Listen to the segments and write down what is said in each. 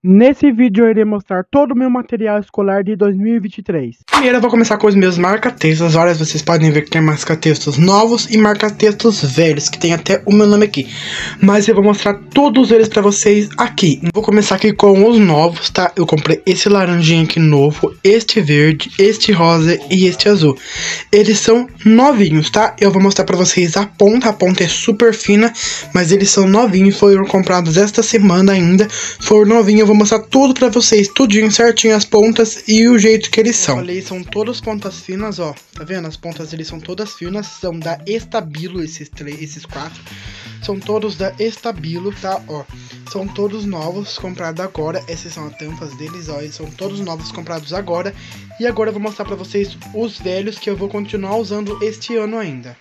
Nesse vídeo eu irei mostrar todo o meu material escolar de 2023. Primeiro eu vou começar com os meus marca-textos. Olha, vocês podem ver que tem marca-textos novos e marca-textos velhos, que tem até o meu nome aqui. Mas eu vou mostrar todos eles pra vocês aqui. Vou começar aqui com os novos, tá? Eu comprei esse laranjinha aqui novo, este verde, este rosa e este azul. Eles são novinhos, tá? Eu vou mostrar pra vocês a ponta é super fina, mas eles são novinhos, foram comprados esta semana ainda, foram novinhos. Eu vou mostrar tudo pra vocês, tudinho, certinho, as pontas e o jeito que eles são. Olha, são todas pontas finas, ó, tá vendo? As pontas eles são todas finas, são da Estabilo, esses quatro, são todos da Estabilo, tá, ó. São todos novos, comprados agora, essas são as tampas deles, ó, eles são todos novos, comprados agora. E agora eu vou mostrar pra vocês os velhos que eu vou continuar usando este ano ainda.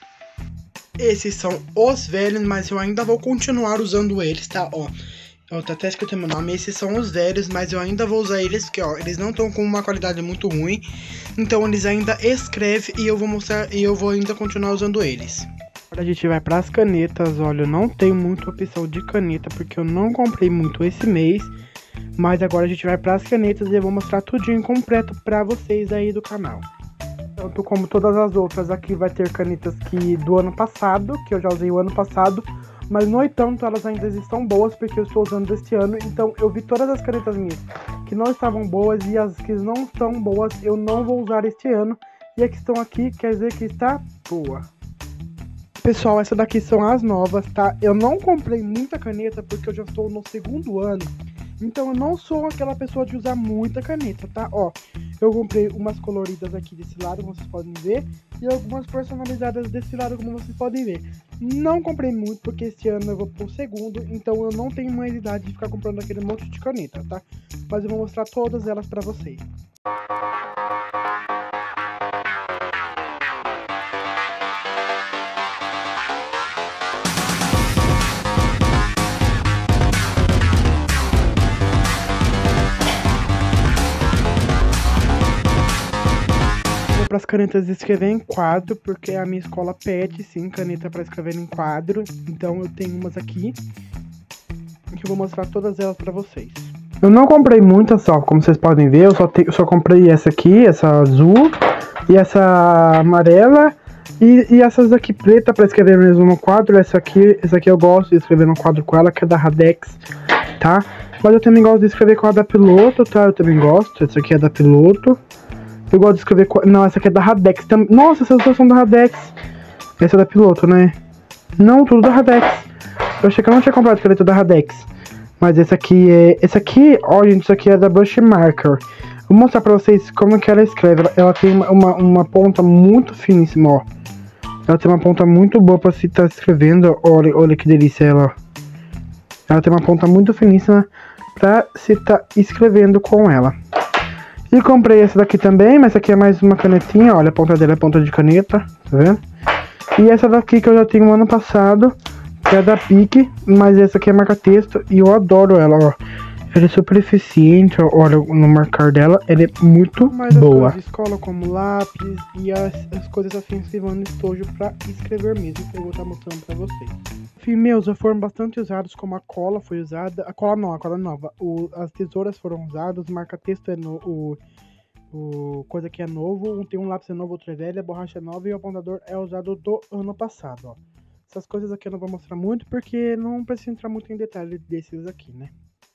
Esses são os velhos, mas eu ainda vou continuar usando eles, tá, ó. Tá até escrito meu nome, esses são os velhos, mas eu ainda vou usar eles, porque ó, eles não estão com uma qualidade muito ruim, então eles ainda escrevem e eu vou mostrar, e eu vou ainda continuar usando eles. Agora a gente vai para as canetas. Olha, eu não tenho muita opção de caneta, porque eu não comprei muito esse mês, mas agora a gente vai para as canetas e eu vou mostrar tudinho completo para vocês aí do canal. Tanto como todas as outras, aqui vai ter canetas que do ano passado, que eu já usei o ano passado, mas no entanto elas ainda estão boas porque eu estou usando este ano. Então eu vi todas as canetas minhas que não estavam boas e as que não estão boas eu não vou usar este ano, e as que estão aqui quer dizer que está boa. Pessoal, essa daqui são as novas, tá? Eu não comprei muita caneta porque eu já estou no segundo ano, então eu não sou aquela pessoa de usar muita caneta, tá? Ó, eu comprei umas coloridas aqui desse lado, como vocês podem ver, e algumas personalizadas desse lado, como vocês podem ver. Não comprei muito porque esse ano eu vou pro segundo, então eu não tenho mais idade de ficar comprando aquele monte de caneta, tá? Mas eu vou mostrar todas elas pra vocês. Para as canetas de escrever em quadro, porque a minha escola pede sim caneta para escrever em quadro, então eu tenho umas aqui que eu vou mostrar todas elas para vocês. Eu não comprei muitas, só como vocês podem ver, eu só comprei essa aqui, essa azul e essa amarela e essas aqui preta para escrever mesmo no quadro. Essa aqui eu gosto de escrever no quadro com ela, que é da Radex, tá? Mas eu também gosto de escrever com a da Piloto, tá? Eu também gosto, essa aqui é da Piloto. Eu gosto de escrever com... Não, essa aqui é da Radex também. Nossa, essas duas são da Radex. Essa é da Piloto, né? Não, tudo da Radex. Eu achei que eu não tinha comprado caneta da Radex. Mas essa aqui é... Essa aqui, ó, gente, isso aqui é da Brush Marker. Vou mostrar pra vocês como que ela escreve. Ela tem uma ponta muito finíssima, ó. Ela tem uma ponta muito boa pra se estar escrevendo. Olha que delícia ela, ó. Ela tem uma ponta muito finíssima pra se estar escrevendo com ela. E comprei essa daqui também, mas essa aqui é mais uma canetinha, olha, a ponta dela é ponta de caneta, tá vendo? E essa daqui que eu já tenho no ano passado, que é da Pique, mas essa aqui é marca-texto e eu adoro ela, ó. Ela é super eficiente, ó, olha, no marcar dela, ela é muito boa. As coisas de escola, como lápis e as coisas assim que vão no estojo pra escrever mesmo, que eu vou estar mostrando pra vocês. Meus já foram bastante usados, como a cola foi usada, a cola nova, as tesouras foram usadas, o marca-texto é coisa que é novo, tem um lápis é novo, outro é velho, a borracha é nova e o apontador é usado do ano passado, ó. Essas coisas aqui eu não vou mostrar muito porque não preciso entrar muito em detalhe desses aqui, né?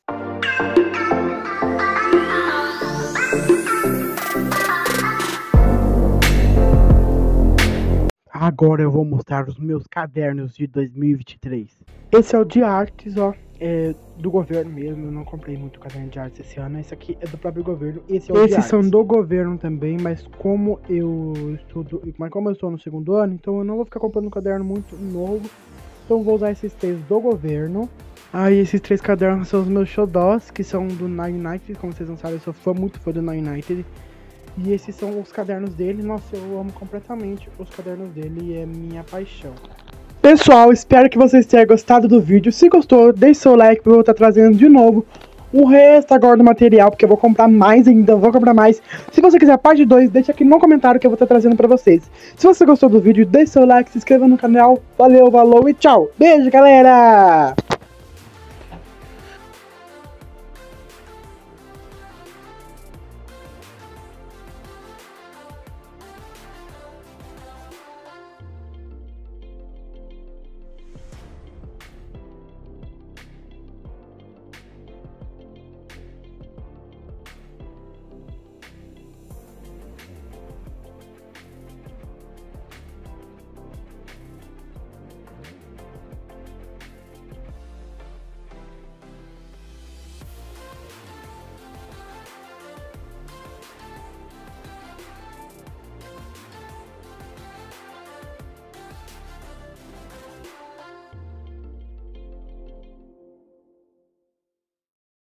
Agora eu vou mostrar os meus cadernos de 2023. Esse é o de artes, ó, é do governo mesmo. Eu não comprei muito caderno de artes esse ano. Esse aqui é do próprio governo. Esses são do governo também, mas como eu estou no segundo ano, então eu não vou ficar comprando um caderno muito novo. Então vou usar esses três do governo. Aí esses três cadernos são os meus xodós, que são do Nine United. Como vocês não sabem, eu sou muito fã do Nine United. E esses são os cadernos dele. Nossa, eu amo completamente os cadernos dele e é minha paixão. Pessoal, espero que vocês tenham gostado do vídeo. Se gostou, deixe seu like para eu estar trazendo de novo o resto agora do material, porque eu vou comprar mais ainda, vou comprar mais. Se você quiser a parte 2, deixa aqui no comentário que eu vou estar trazendo para vocês. Se você gostou do vídeo, deixe seu like, se inscreva no canal. Valeu, falou e tchau. Beijo, galera!